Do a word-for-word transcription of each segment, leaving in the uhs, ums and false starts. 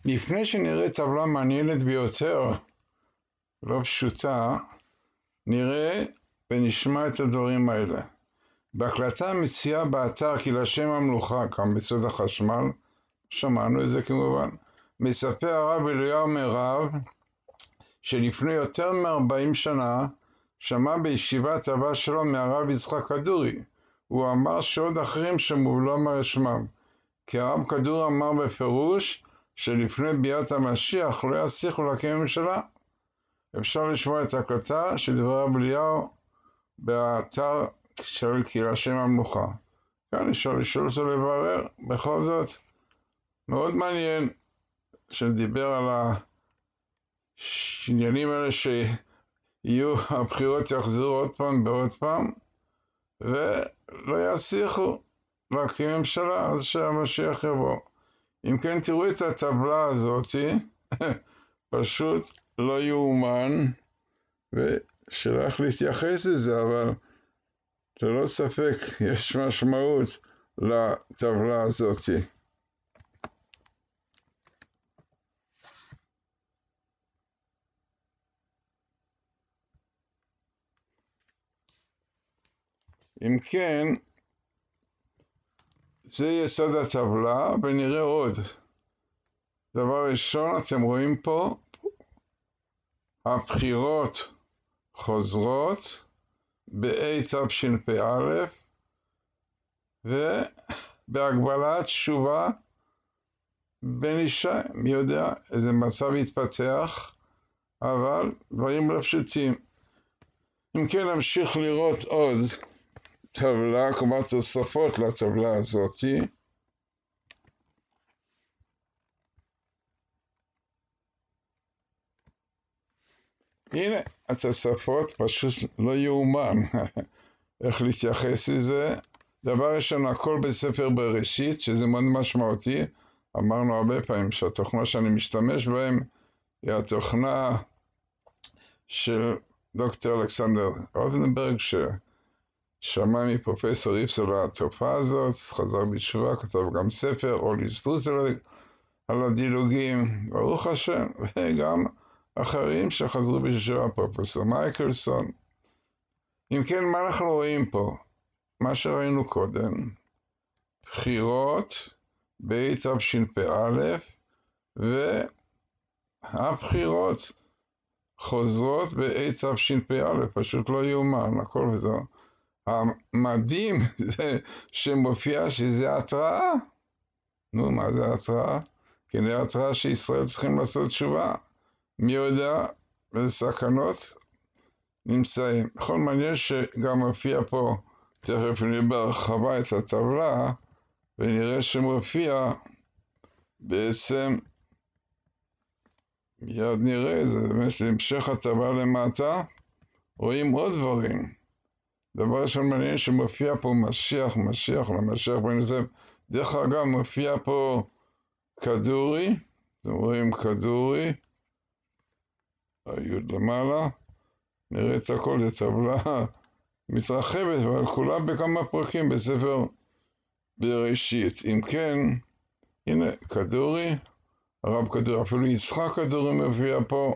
לפני שנראה טבלה מעניינת ביותר, לא פשוטה, נראה ונשמע את הדברים האלה. בהקלטה מציעה באתר כי לשם המלוכה, כאן בסוד החשמל, שמענו את זה כמובן, מספר הרב אליהו מירב, שלפני יותר מ-ארבעים שנה, שמע בישיבת אבא שלו מהרב יצחק כדורי. הוא אמר שעוד אחרים שמעו לא אמר שמם. כי הרב כדורי אמר בפירוש, שלפני ביאת המשיח לא יצליחו להקים ממשלה. אפשר לשמוע את ההקלטה של דברי הרב אליהו באתר של קהילת שם המלוכה. כאן אפשר לשאול אותו לברר, בכל זאת מאוד מעניין שדיבר על העניינים האלה שיהיו, הבחירות יחזרו עוד פעם בעוד פעם ולא יצליחו להקים ממשלה, אז שהמשיח יבוא. אם כן, תראו את הטבלה הזאת, פשוט לא יאומן, ושלא איך להתייחס לזה, אבל ללא ספק יש משמעות לטבלה הזאת. אם כן, זה יסוד הטבלה, ונראה עוד. דבר ראשון, אתם רואים פה, הבחירות חוזרות ב-A תשפ"א, ובהגבלת תשובה בן ישי. מי יודע איזה מצב יתפתח, אבל דברים לא פשוטים. אם כן, נמשיך לראות עוד טבלה, כלומר תוספות לטבלה הזאת. הנה התוספות, פשוט לא יאומן איך להתייחס לזה. דבר ראשון, הכל בספר בראשית, שזה מאוד משמעותי. אמרנו הרבה פעמים שהתוכנה שאני משתמש בהם היא התוכנה של דוקטור אלכסנדר רוזנברג, ששמע מפרופסור איפסל על התופעה הזאת, חזר בתשובה, כתב גם ספר, אולי סטרוסל על הדילוגים, ברוך השם, וגם אחרים שחזרו בתשובה, פרופסור מייקלסון. אם כן, מה אנחנו רואים פה? מה שראינו קודם, בחירות ב-תשפ"א, והבחירות חוזרות ב-תשפ"א, פשוט לא יאומן, הכל וזה. המדהים זה שמופיע שזה התראה. נו, מה זה התראה? כנראה התראה שישראל צריכים לעשות תשובה. מי יודע באיזה סכנות נמצאים. בכל מעניין שגם מופיע פה, תכף נראה בהרחבה את הטבלה, ונראה שמופיע בעצם, מיד נראה, זה באמת להמשך הטבלה למטה, רואים עוד דברים. דבר ראשון מעניין שמופיע פה משיח, משיח, למשיח בן זאב. דרך אגב מופיע פה כדורי, אתם רואים כדורי, היוד למעלה, נראה את הכל, זה טבלה מתרחבת, אבל כולה בכמה פרקים בספר בראשית. אם כן, הנה כדורי, הרב כדורי, אפילו יצחק כדורי מופיע פה,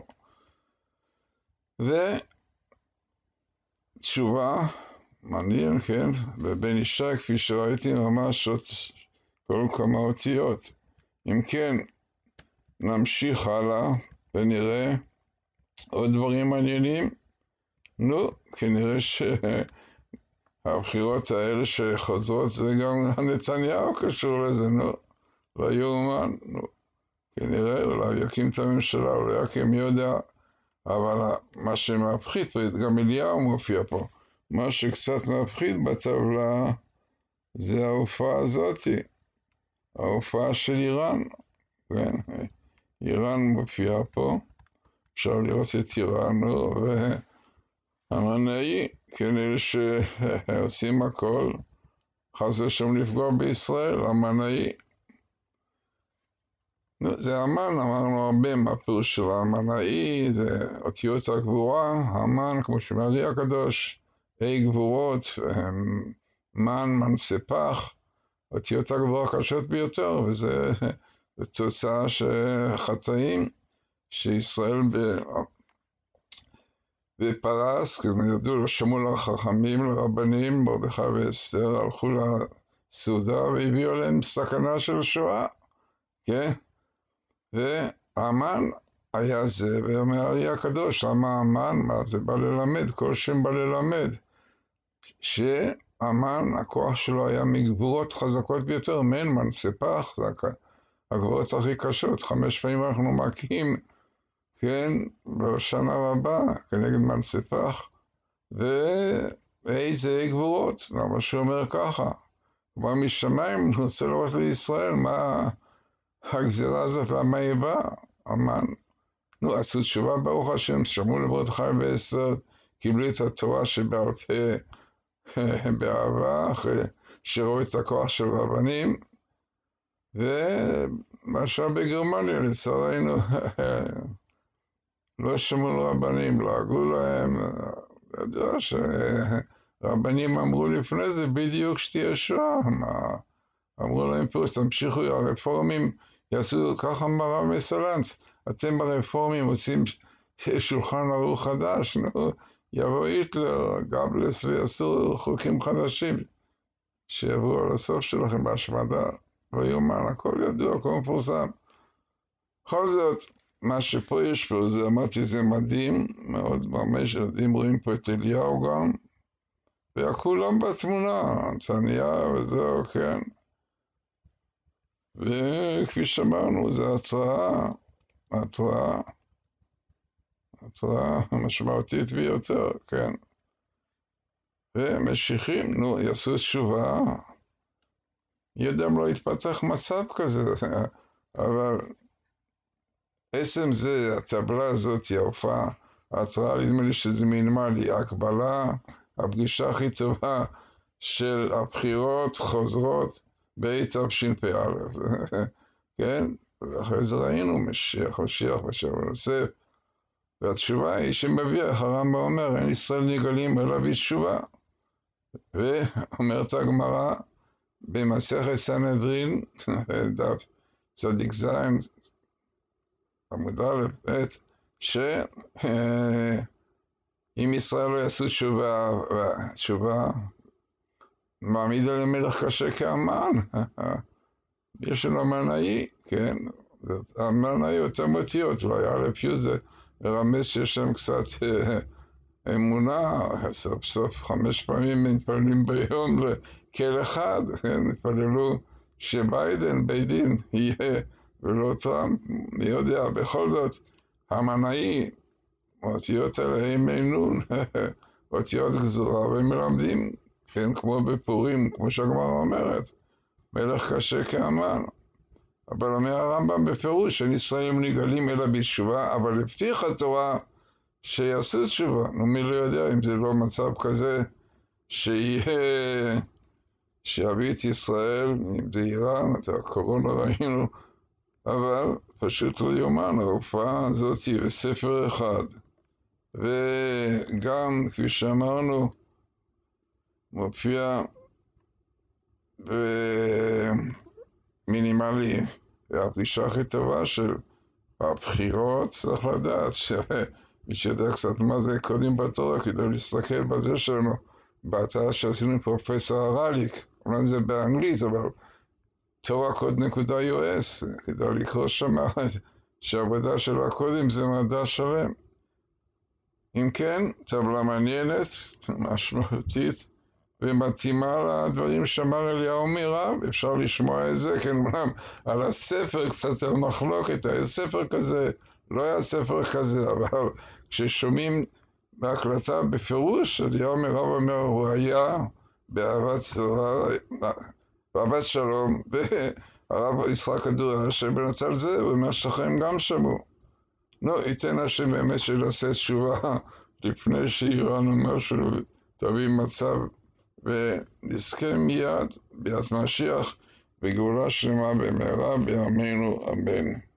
ותשובה, מעניין, כן, ובן ישי, כפי שראיתי, ממש עוד כל כמה אותיות. אם כן, נמשיך הלאה ונראה עוד דברים מעניינים. נו, כנראה שהבחירות האלה שחוזרות זה גם נתניהו קשור לזה, נו, לא יאומן, נו, כנראה אולי יקים את הממשלה, אולי יקים, מי יודע, אבל מה שמפחית, גם אליהו מופיע פה, מה שקצת מפחית בטבלה זה ההופעה הזאת, ההופעה של איראן, כן, איראן מופיעה פה, אפשר לראות את איראן, והמנהי, כן, אלה שעושים הכל, חס ושלום לפגוע בישראל, המנהי. זה המן, אמרנו הרבה מה פירוש של המנהי, זה אותיות הגבורה, המן, כמו שמרי הקדוש, ה' גבורות, מן, מן ספח, אותיות הגבורה הקשות ביותר, וזה זה תוצאה שחטאים, שישראל בפרס, כי ידעו, לא שמעו לחכמים, לרבנים, מרדכי ואסתר, הלכו לסעודה והביאו להם סכנה של שואה, כן? והמן היה זה, ואומר הארי הקדוש, למה המן? מה זה בא ללמד? כל שם בא ללמד. שהמן, הכוח שלו היה מגבורות חזקות ביותר, מן מנספח, זה הגבורות הכי קשות, חמש פעמים אנחנו מכים, כן, בשנה רבה, כנגד מנספח, ואיזה גבורות, למה שהוא אומר ככה? כבר משמיים נרצה לראות לישראל, מה הגזירה הזאת, למה היא באה? המן. נו, עשו תשובה ברוך השם, שמעו למרדכי ואסתר, קיבלו את התורה שבעל פה באהבה, אחרי שראו את הכוח של רבנים, ומשל בגרמניה, לצערנו, לא שמעו לרבנים, לעגו להם, ידוע שרבנים אמרו לפני זה בדיוק שתהיה שואה, מה? אמרו להם פה, תמשיכו, הרפורמים יעשו, ככה אמר הרב מסלנט, אתם הרפורמים עושים שולחן ערוך חדש, נו, יבוא היטלר, גבלס, ויעשו חוקים חדשים, שיבואו על הסוף שלכם בהשמדה, לא יאומן, הכל ידוע, הכל מפורסם. בכל זאת, מה שפה יש פה, זה אמרתי, זה מדהים, מאוד ממש, אם רואים פה את אליהו גם, וכולם בתמונה, צניה וזהו, כן. וכפי שאמרנו, זה התראה, התראה, התראה משמעותית ביותר, כן. ומשיחים, נו, יעשו תשובה, ידם לא יתפתח מצב כזה, אבל עצם זה, הטבלה הזאת, ההופעה, ההתראה, נדמה לי שזה מינימלי, הקבלה, הפגישה הכי טובה של הבחירות חוזרות ב-תשפ"א, כן? ואחרי זה ראינו משיח, משיח, משיח ונוסף, והתשובה היא שמביא, הרמב"ם אומר, אין ישראל נגאלים אלא בתשובה. ואומרת הגמרא, במסכת סנהדרין, דף צדיק זין, עמוד א', ב', שאם ישראל לא יעשו תשובה, תשובה מעמיד עליהם מלך קשה כאמן, יש לו מנאי, כן, המנאי אותם אותיות, לא היה לפי זה, מרמז שיש להם קצת אמונה, סוף סוף חמש פעמים מתפללים ביום לכל אחד, מתפללו שביידן, בית דין, יהיה, ולא טראמפ, מי יודע, בכל זאת, המנאי, אותיות עליהם מינון, אותיות גזורה, והם מלמדים, כן, כמו בפורים, כמו שהגמרא אומרת, מלך קשה כאמן. אבל אומר הרמב"ם בפירוש, אין ישראלים נגאלים אלא בתשובה, אבל הבטיח התורה שיעשו תשובה. נו, מי לא יודע אם זה לא מצב כזה, שיהיה, שיביא את ישראל, אם זה איראן, את הקורונה ראינו, אבל פשוט לא יאומן, ההופעה הזאת היא בספר אחד. וגם, כפי שאמרנו, מופיע במינימלי, והפגישה הכי טובה של הבחירות, צריך לדעת שמי שיודע קצת מה זה קודים בתורה, כדי להסתכל בזה שלנו, באתר שעשינו פרופסור הרליק, אולי זה באנגלית, אבל תורה קוד נקודה יו אס, כדי לקרוא שם שהעבודה של הקודים זה מדע שלם. אם כן, טבלה מעניינת, משמעותית, ומתאימה לדברים שאמר אליהו מרב, אפשר לשמוע את זה, כן, אומנם על הספר קצת על מחלוקת, היה ספר כזה, לא היה ספר כזה, אבל כששומעים בהקלטה בפירוש, אליהו מרב אומר, הוא היה באהבת צורה, באהבת שלום, והרב יצחק כדורי, השם בנצל זה, ומה שלכם גם שמעו. נו, ייתן השם באמת שנעשה תשובה, לפני שאיראן אומר שלו, תביא מצב, ונזכה מיד, ביאת משיח, בגאולה שלמה במהרה בימינו אמן.